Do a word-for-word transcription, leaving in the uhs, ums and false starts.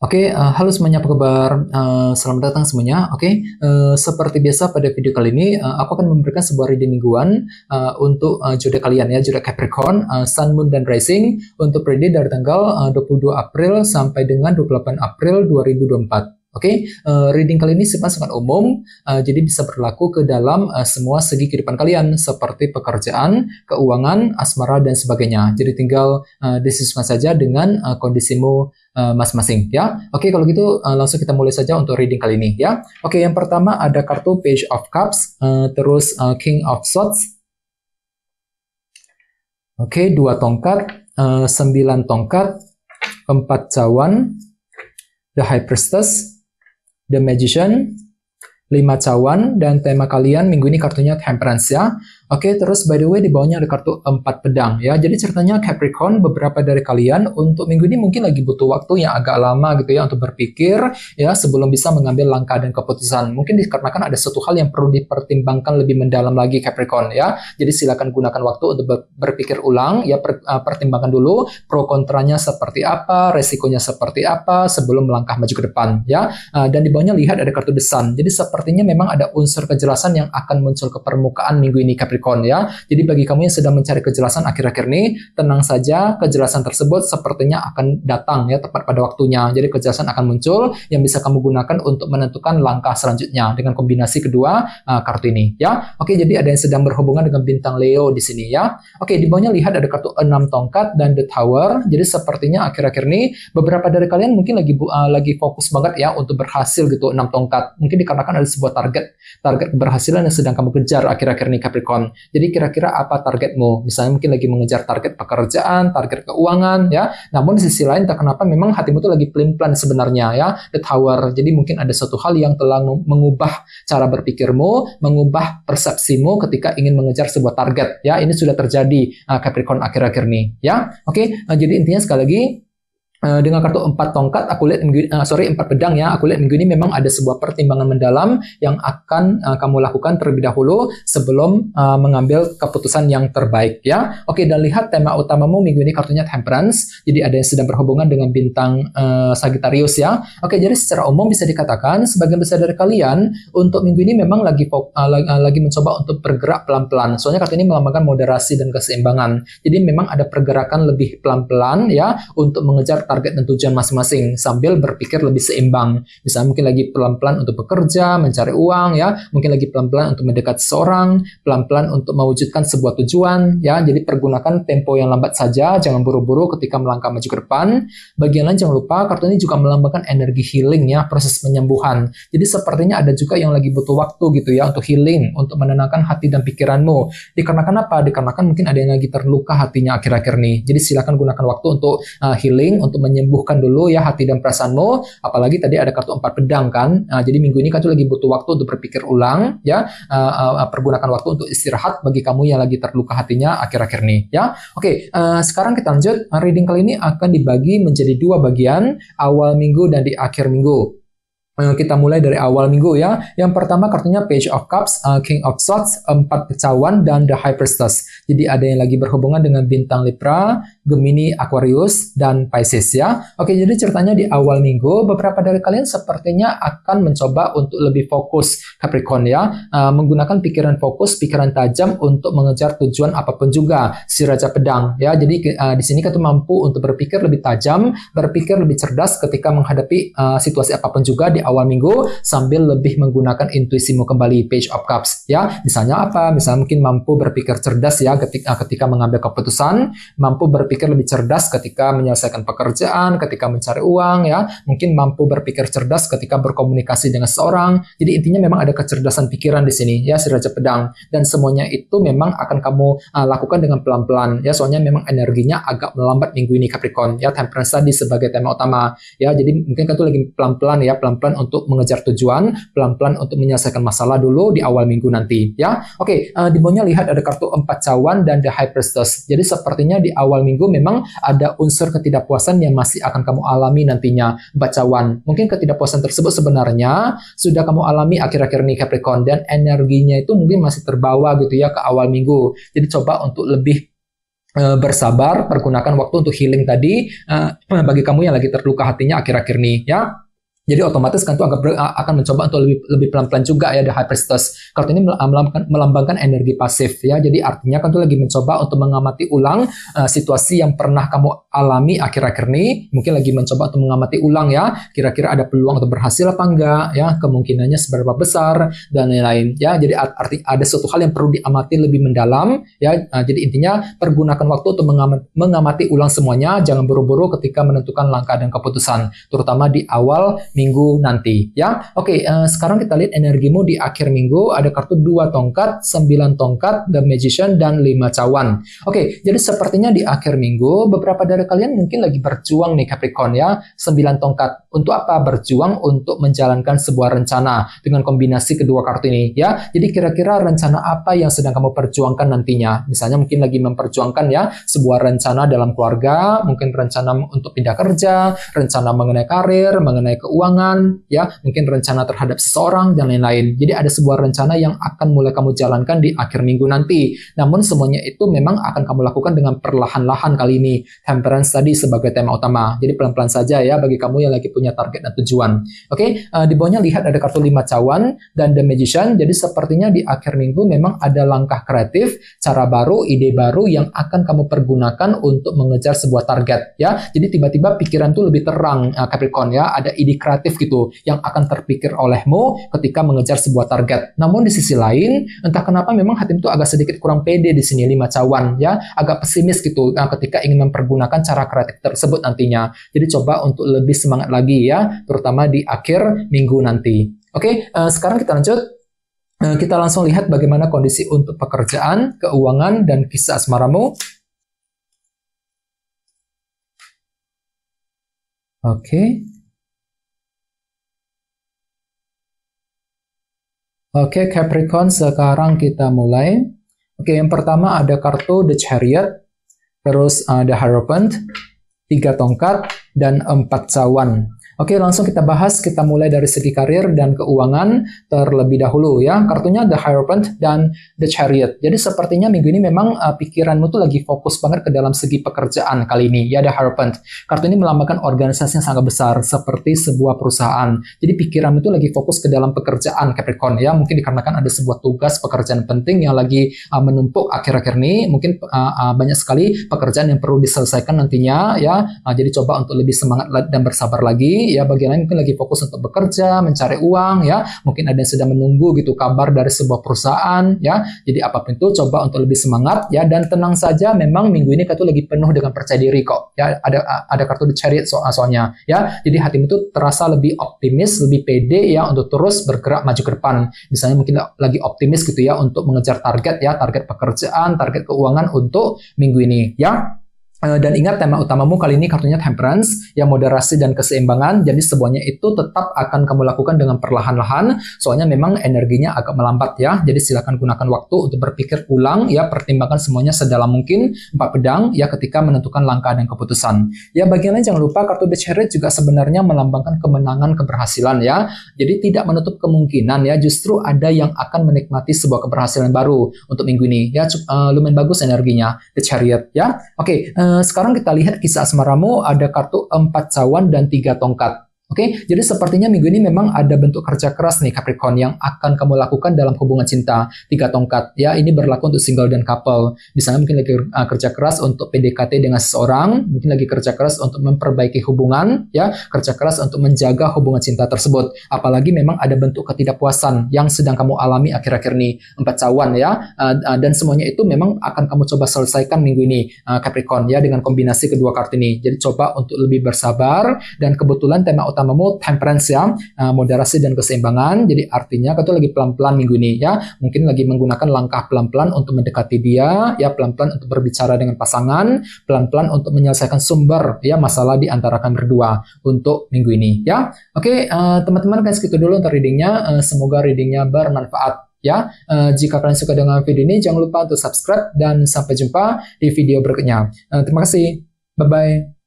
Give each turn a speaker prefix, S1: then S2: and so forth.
S1: Oke, uh, halo semuanya, apa kabar? Uh, selamat datang semuanya. Oke, uh, seperti biasa pada video kali ini, uh, aku akan memberikan sebuah reading mingguan uh, untuk uh, zodiak kalian ya, zodiak Capricorn, uh, Sun, Moon, dan Rising untuk periode dari tanggal uh, dua puluh dua April sampai dengan dua puluh delapan April dua ribu dua puluh empat. Oke, okay, uh, reading kali ini sifatnya sangat umum, uh, jadi bisa berlaku ke dalam uh, semua segi kehidupan kalian, seperti pekerjaan, keuangan, asmara, dan sebagainya. Jadi tinggal uh, disesuaikan saja dengan uh, kondisimu uh, masing-masing, ya. Oke, okay, kalau gitu uh, langsung kita mulai saja untuk reading kali ini, ya. Oke, okay, yang pertama ada kartu Page of Cups, uh, terus uh, King of Swords. Oke, okay, dua tongkat, uh, sembilan tongkat, empat cawan, The High Priestess, The Magician, lima cawan, dan tema kalian minggu ini kartunya Temperance ya. Oke, terus by the way di bawahnya ada kartu empat pedang ya. Jadi ceritanya Capricorn, beberapa dari kalian untuk minggu ini mungkin lagi butuh waktu yang agak lama gitu ya untuk berpikir ya sebelum bisa mengambil langkah dan keputusan. Mungkin dikarenakan ada satu hal yang perlu dipertimbangkan lebih mendalam lagi Capricorn ya. Jadi silakan gunakan waktu untuk berpikir ulang ya, per, uh, pertimbangkan dulu pro kontranya seperti apa, resikonya seperti apa sebelum melangkah maju ke depan ya. Uh, dan di bawahnya lihat ada kartu The Sun. Jadi sepertinya memang ada unsur kejelasan yang akan muncul ke permukaan minggu ini Capricorn ya. Jadi bagi kamu yang sedang mencari kejelasan akhir-akhir ini, tenang saja, kejelasan tersebut sepertinya akan datang ya tepat pada waktunya. Jadi kejelasan akan muncul yang bisa kamu gunakan untuk menentukan langkah selanjutnya dengan kombinasi kedua uh, kartu ini ya. Oke, jadi ada yang sedang berhubungan dengan bintang Leo di sini ya. Oke, di bawahnya lihat ada kartu enam tongkat dan The Tower. Jadi sepertinya akhir-akhir ini beberapa dari kalian mungkin lagi uh, lagi fokus banget ya untuk berhasil gitu enam tongkat. Mungkin dikarenakan ada sebuah target target keberhasilan yang sedang kamu kejar akhir-akhir ini Capricorn. Jadi kira-kira apa targetmu? Misalnya mungkin lagi mengejar target pekerjaan, target keuangan ya. Namun di sisi lain tak kenapa memang hatimu tuh lagi pelin-pelan sebenarnya ya. The Tower. Jadi mungkin ada suatu hal yang telah mengubah cara berpikirmu, mengubah persepsimu ketika ingin mengejar sebuah target ya. Ini sudah terjadi uh, Capricorn akhir-akhir ini ya. Oke, uh, jadi intinya sekali lagi Uh, dengan kartu empat tongkat, aku lihat minggu, uh, sorry empat pedang ya, aku lihat minggu ini memang ada sebuah pertimbangan mendalam yang akan uh, kamu lakukan terlebih dahulu sebelum uh, mengambil keputusan yang terbaik ya. Oke, dan lihat tema utamamu minggu ini kartunya Temperance, jadi ada yang sedang berhubungan dengan bintang uh, Sagittarius ya. Oke, jadi secara umum bisa dikatakan sebagian besar dari kalian untuk minggu ini memang lagi uh, lagi mencoba untuk bergerak pelan-pelan. Soalnya kartu ini melambangkan moderasi dan keseimbangan. Jadi memang ada pergerakan lebih pelan-pelan ya untuk mengejar target dan tujuan masing-masing sambil berpikir lebih seimbang. Misalnya mungkin lagi pelan-pelan untuk bekerja, mencari uang ya, mungkin lagi pelan-pelan untuk mendekati seseorang, pelan-pelan untuk mewujudkan sebuah tujuan ya. Jadi pergunakan tempo yang lambat saja, jangan buru-buru ketika melangkah maju ke depan. Bagian lain jangan lupa kartu ini juga melambangkan energi healing ya, proses penyembuhan. Jadi sepertinya ada juga yang lagi butuh waktu gitu ya untuk healing, untuk menenangkan hati dan pikiranmu. Dikarenakan apa? Dikarenakan mungkin ada yang lagi terluka hatinya akhir-akhir ini. Jadi silakan gunakan waktu untuk uh, healing, untuk menyembuhkan dulu ya hati dan perasaanmu. Apalagi tadi ada kartu empat pedang kan. Nah, jadi minggu ini kan tuh lagi butuh waktu untuk berpikir ulang ya. Uh, uh, pergunakan waktu untuk istirahat bagi kamu yang lagi terluka hatinya akhir-akhir ini ya. Oke, uh, sekarang kita lanjut. Reading kali ini akan dibagi menjadi dua bagian, awal minggu dan di akhir minggu. Kita mulai dari awal minggu ya. Yang pertama kartunya Page of Cups, uh, King of Swords, empat cawan, dan The High Priestess. Jadi ada yang lagi berhubungan dengan bintang Libra, Gemini, Aquarius, dan Pisces ya. Oke, jadi ceritanya di awal minggu beberapa dari kalian sepertinya akan mencoba untuk lebih fokus Capricorn ya, uh, menggunakan pikiran fokus, pikiran tajam untuk mengejar tujuan apapun juga. Si Raja Pedang ya. Jadi uh, di sini kita mampu untuk berpikir lebih tajam, berpikir lebih cerdas ketika menghadapi uh, situasi apapun juga di awal minggu sambil lebih menggunakan intuisimu kembali. Page of Cups ya. Misalnya apa? Misalnya mungkin mampu berpikir cerdas ya ketika ketika mengambil keputusan, mampu berpikir lebih cerdas ketika menyelesaikan pekerjaan, ketika mencari uang ya. Mungkin mampu berpikir cerdas ketika berkomunikasi dengan seseorang. Jadi intinya memang ada kecerdasan pikiran di sini ya, si Raja Pedang, dan semuanya itu memang akan kamu uh, lakukan dengan pelan-pelan ya. Soalnya memang energinya agak melambat minggu ini Capricorn ya. Temperance tadi sebagai tema utama ya. Jadi mungkin kan tuh lagi pelan-pelan ya, pelan-pelan untuk mengejar tujuan, pelan-pelan untuk menyelesaikan masalah dulu di awal minggu nanti ya. Oke, uh, di bawahnya lihat ada kartu empat cawan dan The High Priestess. Jadi sepertinya di awal minggu memang ada unsur ketidakpuasan yang masih akan kamu alami nantinya, empat cawan. Mungkin ketidakpuasan tersebut sebenarnya sudah kamu alami akhir-akhir ini Capricorn, dan energinya itu mungkin masih terbawa gitu ya ke awal minggu. Jadi coba untuk lebih uh, bersabar, pergunakan waktu untuk healing tadi uh, bagi kamu yang lagi terluka hatinya akhir-akhir ini ya. Jadi otomatis kan tuh agak akan mencoba untuk lebih lebih pelan-pelan juga ya, The High Priestess. Kartu ini melambangkan, melambangkan energi pasif ya. Jadi artinya kan tuh lagi mencoba untuk mengamati ulang uh, situasi yang pernah kamu alami akhir-akhir ini. Mungkin lagi mencoba untuk mengamati ulang ya. Kira-kira ada peluang untuk berhasil apa enggak ya? Kemungkinannya seberapa besar dan lain-lain ya. Jadi arti ada suatu hal yang perlu diamati lebih mendalam ya. Uh, jadi intinya pergunakan waktu untuk mengamati, mengamati ulang semuanya. Jangan buru-buru ketika menentukan langkah dan keputusan, terutama di awal minggu nanti ya. Oke, uh, sekarang kita lihat energimu di akhir minggu. Ada kartu dua tongkat, sembilan tongkat, The Magician, dan lima cawan. Oke, jadi sepertinya di akhir minggu beberapa dari kalian mungkin lagi berjuang nih Capricorn ya. sembilan tongkat. Untuk apa berjuang? Untuk menjalankan sebuah rencana dengan kombinasi kedua kartu ini ya. Jadi kira-kira rencana apa yang sedang kamu perjuangkan nantinya? Misalnya mungkin lagi memperjuangkan ya sebuah rencana dalam keluarga, mungkin rencana untuk pindah kerja, rencana mengenai karir, mengenai keuangan, keuangan, ya, mungkin rencana terhadap seseorang dan lain-lain. Jadi ada sebuah rencana yang akan mulai kamu jalankan di akhir minggu nanti. Namun semuanya itu memang akan kamu lakukan dengan perlahan-lahan kali ini. Temperance tadi sebagai tema utama. Jadi pelan-pelan saja ya bagi kamu yang lagi punya target dan tujuan. Oke, uh, di bawahnya lihat ada kartu lima cawan dan The Magician. Jadi sepertinya di akhir minggu memang ada langkah kreatif, cara baru, ide baru yang akan kamu pergunakan untuk mengejar sebuah target ya. Jadi tiba-tiba pikiran tuh lebih terang uh, Capricorn ya. Ada ide kreatif gitu yang akan terpikir olehmu ketika mengejar sebuah target. Namun di sisi lain, entah kenapa memang hatimu tuh agak sedikit kurang pede di sini lima cawan ya, agak pesimis gitu nah, ketika ingin mempergunakan cara kreatif tersebut nantinya. Jadi coba untuk lebih semangat lagi ya, terutama di akhir minggu nanti. Oke, uh, sekarang kita lanjut. Uh, kita langsung lihat bagaimana kondisi untuk pekerjaan, keuangan, dan kisah asmaramu. Oke. Oke, Capricorn, sekarang kita mulai. Oke, yang pertama ada kartu The Chariot, terus ada Hierophant, tiga tongkat, dan empat cawan. Oke, langsung kita bahas. Kita mulai dari segi karir dan keuangan terlebih dahulu ya. Kartunya The Hierophant dan The Chariot. Jadi sepertinya minggu ini memang uh, pikiranmu tuh lagi fokus banget ke dalam segi pekerjaan kali ini ya, The Hierophant. Kartu ini melambangkan organisasi yang sangat besar seperti sebuah perusahaan. Jadi pikiranmu tuh lagi fokus ke dalam pekerjaan Capricorn ya. Mungkin dikarenakan ada sebuah tugas pekerjaan penting yang lagi uh, menumpuk akhir-akhir ini. Mungkin uh, uh, banyak sekali pekerjaan yang perlu diselesaikan nantinya ya. Uh, jadi coba untuk lebih semangat dan bersabar lagi. Ya, bagian lain mungkin lagi fokus untuk bekerja, mencari uang ya. Mungkin ada yang sedang menunggu gitu kabar dari sebuah perusahaan ya. Jadi apapun itu coba untuk lebih semangat ya, dan tenang saja. Memang minggu ini kartu lagi penuh dengan percaya diri kok. Ya, ada ada kartu The Chariot soal soalnya ya. Jadi hatimu itu terasa lebih optimis, lebih pede ya untuk terus bergerak maju ke depan. Misalnya mungkin lagi optimis gitu ya untuk mengejar target ya, target pekerjaan, target keuangan untuk minggu ini ya. Dan ingat tema utamamu kali ini kartunya Temperance, yang moderasi dan keseimbangan. Jadi semuanya itu tetap akan kamu lakukan dengan perlahan-lahan, soalnya memang energinya agak melambat ya. Jadi silakan gunakan waktu untuk berpikir ulang ya, pertimbangkan semuanya sedalam mungkin, empat pedang ya ketika menentukan langkah dan keputusan. Ya, bagian lain jangan lupa kartu The Chariot juga sebenarnya melambangkan kemenangan, keberhasilan ya. Jadi tidak menutup kemungkinan ya, justru ada yang akan menikmati sebuah keberhasilan baru untuk minggu ini ya. Uh, lumayan bagus energinya The Chariot ya. Oke, okay, uh, sekarang kita lihat kisah asmaramu. Ada kartu empat cawan dan tiga tongkat. Oke, okay? Jadi sepertinya minggu ini memang ada bentuk kerja keras nih Capricorn yang akan kamu lakukan dalam hubungan cinta. Tiga tongkat, ya ini berlaku untuk single dan couple. Misalnya mungkin lagi uh, kerja keras untuk P D K T dengan seseorang, mungkin lagi kerja keras untuk memperbaiki hubungan, ya kerja keras untuk menjaga hubungan cinta tersebut. Apalagi memang ada bentuk ketidakpuasan yang sedang kamu alami akhir-akhir ini. Empat cawan ya, uh, uh, dan semuanya itu memang akan kamu coba selesaikan minggu ini uh, Capricorn ya dengan kombinasi kedua kartu ini. Jadi coba untuk lebih bersabar, dan kebetulan tema utama utamamu Temperance ya, uh, moderasi dan keseimbangan. Jadi artinya kau tuh lagi pelan-pelan minggu ini ya, mungkin lagi menggunakan langkah pelan-pelan untuk mendekati dia ya, pelan-pelan untuk berbicara dengan pasangan, pelan-pelan untuk menyelesaikan sumber ya masalah di antara kalian berdua untuk minggu ini ya. Oke, uh, teman-teman, kan segitu dulu untuk readingnya. Uh, semoga readingnya bermanfaat ya. Uh, jika kalian suka dengan video ini, jangan lupa untuk subscribe, dan sampai jumpa di video berikutnya. Uh, terima kasih, bye bye.